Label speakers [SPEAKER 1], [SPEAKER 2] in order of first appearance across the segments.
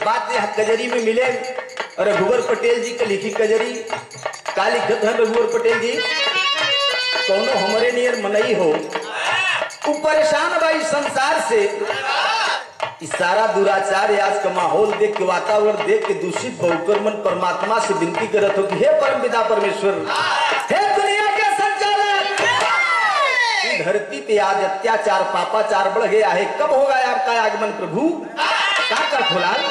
[SPEAKER 1] बात यह कजरी में मिले। रघुवर पटेल जी के लिखी कजरी का लिखत है रघुवर पटेल जी, कौनो हमारे नियर मनई हो तू परेशान भाई संसार से, सारा दुराचार आज का माहौल देख के, वातावरण देख के दूषित बहुकर मन परमात्मा से विनती करत हो कि हे परम पिता परमेश्वर, हे दुनिया के संचालक, धरती पे आज अत्याचार पापाचार बढ़ गया है, कब होगा आपका आगमन प्रभु? क्या कर खुलाल?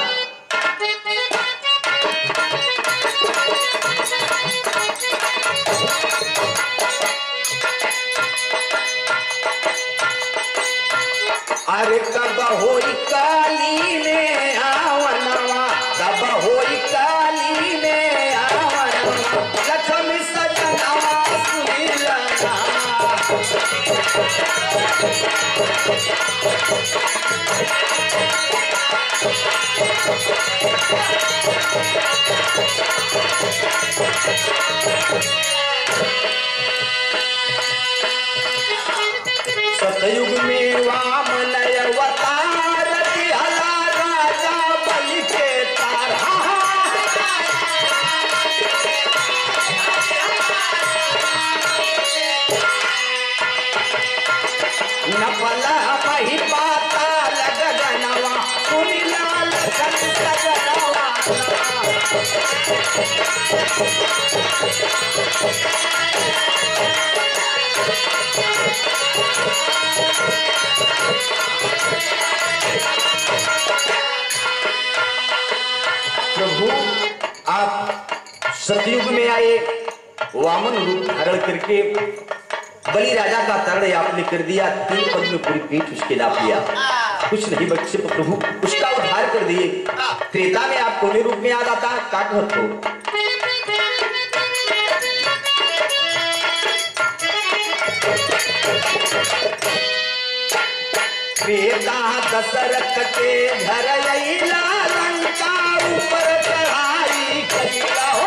[SPEAKER 1] अरे कब होई काली में आवनवा, कब होई काली में आवनवा, लक्ष्मी सजनवा सुनीला। सतयुग में वामन अवतार दिहला राजा बलि के तार, नपला मही पाताल गगनवा सुनीला लखन सजनवा। प्रभु आप सतयुग में आए, वामन रूप धारण करके बलि राजा का तरण आपने कर दिया, 3 पद में पूरी पीठ उसके नाप लिया, कुछ नहीं बच्चे प्रभु उसका उद्धार कर दिए। त्रेता में आप कौन रूप में याद आता का कहत हो? त्रेता दशरथ के घर अइला, लंका ऊपर चढ़ाई कइला हो।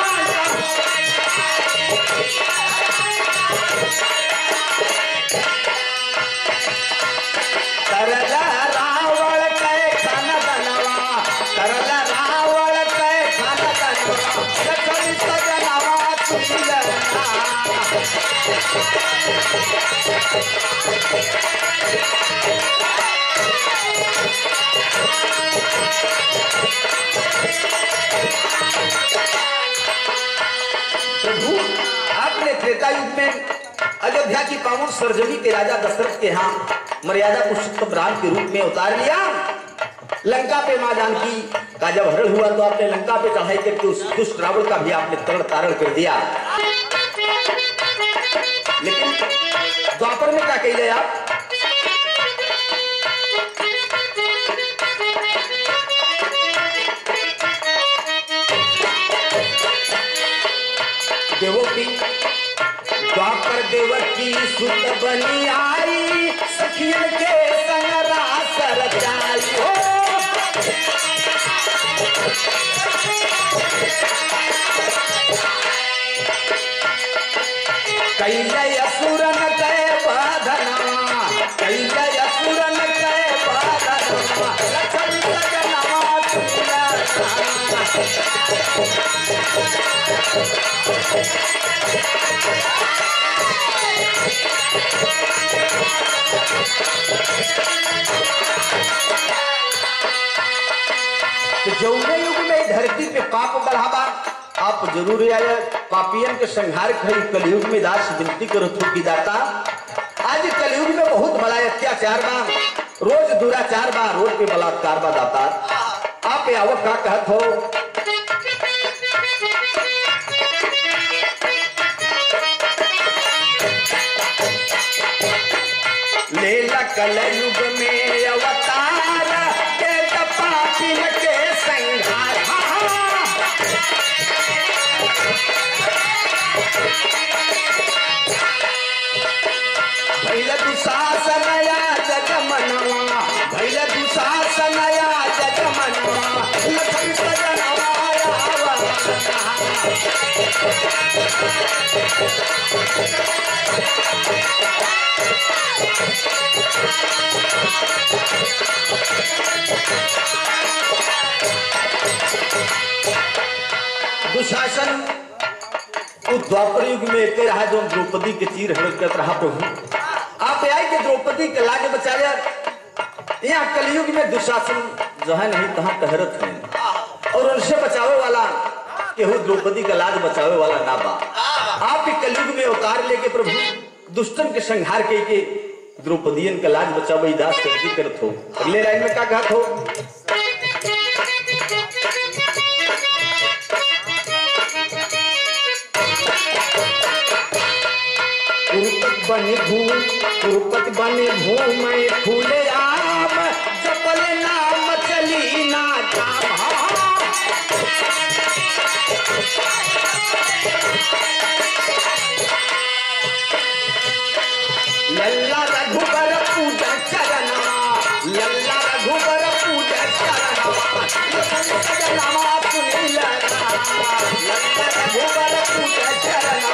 [SPEAKER 1] करल रावण के खानदनवा, करल रावण के खानदनवा, लक्ष्मी सजनवा सुनीला। प्रभु आपने त्रेता युग में अयोध्या की पावन सरजमी के राजा दशरथ के यहाँ मर्यादा पुरुषोत्तम राम के रूप में उतार लिया। लंका पे मां जानकी का जब हरण हुआ तो आपने लंका पे चढ़ाई करके उस दुष्ट रावण का भी आपने तरण तारण कर दिया। लेकिन द्वापर में क्या कही आप? देवकी द्वापर देवकी सुत बनी आई, सखियन के संग रास रचाई हो। कैलय असुरन के बाधनवा, कैलय असुरन के बाधनवा, लक्ष्मी सजनवा सुनीला। तो जौने युग में धरती पे पाप बढ़ावा, आप जरूर आए पापियन के संहार करी। कलयुग में दास विनती करो तो की दाता, आज कलयुग में बहुत बड़ा अत्याचार बा, रोज दुराचार बा, रोज पे बलात्कार बा दाता। आप आवक का कहत हो? लेला कलयुग में अवतार के पापिन के संहार, भैल दुशासनया जगमनवा, भैल दुशासनया जगमनवा, लक्ष्मी सजनवा आवा। दुशासन उस द्वापर युग में एक रहा जो द्रौपदी के चीर हरण करता रहा। प्रभु आप आए कि द्रौपदी के लाज बचाया। यहाँ कलयुग में दुशासन जो है नहीं कहाँ कहरत है और उनसे बचावे वाला केहू द्रौपदी का लाज बचावे वाला ना बा। आप ही कलयुग में अवतार लेके प्रभु दुष्टन के संहार के द्रौपदियन का लाज बचावे दास सर्जी करत हो। अगले लाइन में क्या कहत हो? कुरुपत बने भूमि फूले आम जपल नाम चली ना लल्ला रघुबर पूजा चरणा लल्ला रघुबर पूजा चरणा सुनील लल्ला रघुबर पूजा चरणा